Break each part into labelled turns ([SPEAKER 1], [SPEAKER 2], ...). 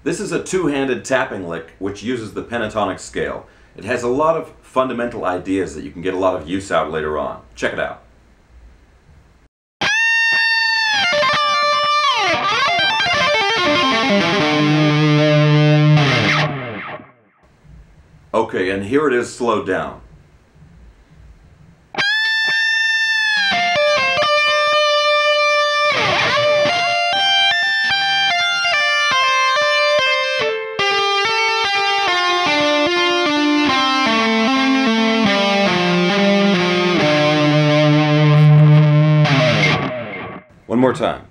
[SPEAKER 1] This is a two-handed tapping lick which uses the pentatonic scale. It has a lot of fundamental ideas that you can get a lot of use out later on. Check it out. Okay, and here it is slowed down. One more time.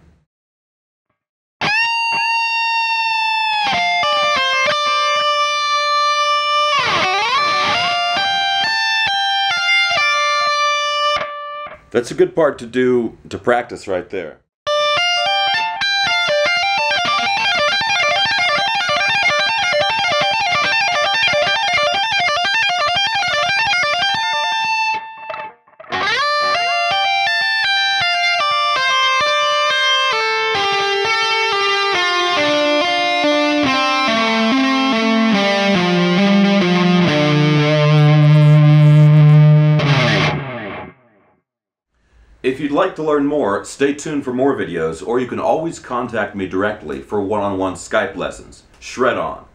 [SPEAKER 1] That's a good part to practice right there. If you'd like to learn more, stay tuned for more videos, or you can always contact me directly for one-on-one Skype lessons. Shred on!